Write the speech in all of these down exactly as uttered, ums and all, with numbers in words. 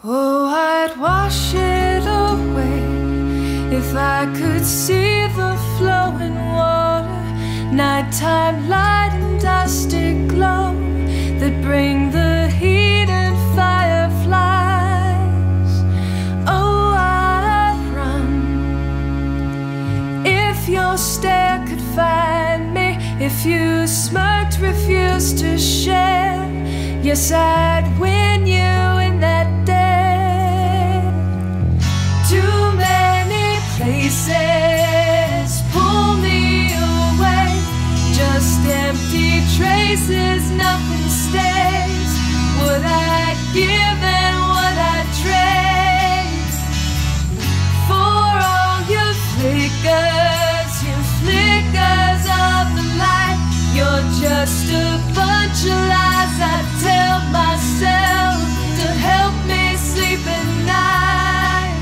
Oh, I'd wash it away if I could see the flowing water, nighttime light and dusty glow that bring the heat and fireflies. Oh, I'd run if your stare could find me, if you smirked, refused to share. Yes, I'd win you in that day. Too many places pull me away, just empty traces, nothing stays. What I'd give and what I'd trade for all your flickers, your flickers of the light. You're just a bunch of lies I tell myself to help me sleep at night.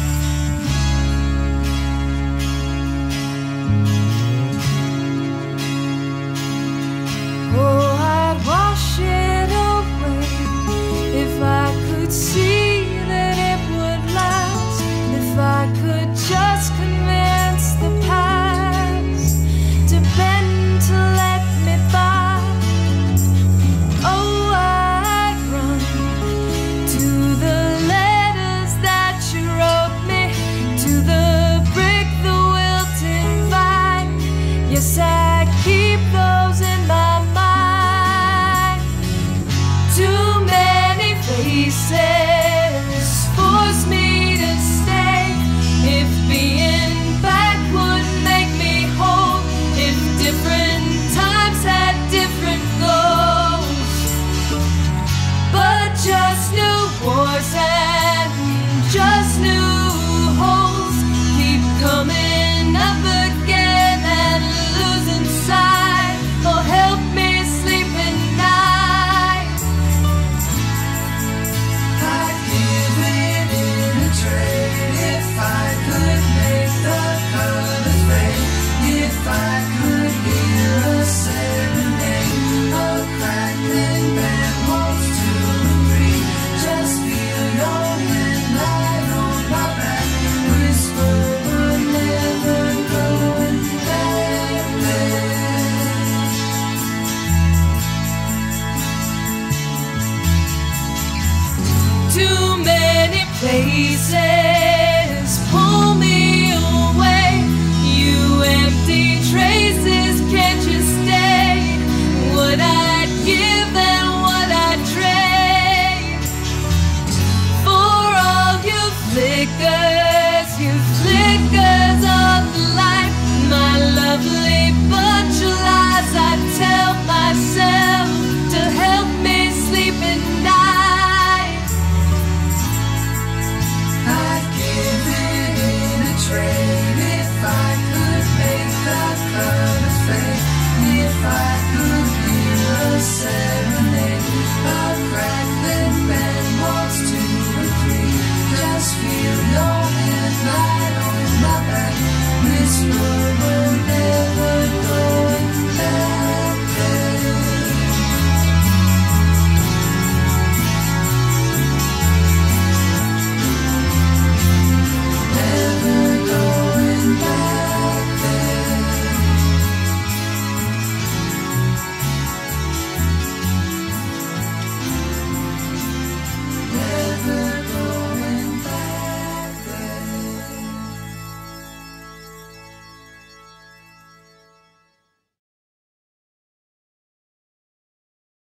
Oh, I'd wash it away if I could see that it would last, if I could just convince the past to bend to let me by. Oh, I'd run to the letters that you wrote me, to the brick, the wilting vine. Yes, I keep those in my mind. Too many faces force me to stay. If being back would make me whole, if different times had different goals, but just new wars and just new holes keep coming up again and losing sight. Oh, help me sleep at night. I'd give it in a trade if I could make the colors fade, if I could hear a serenade, a crackling band waltz to agree. Just feel your hand lie on my back, whisper we're never going back there. Too many places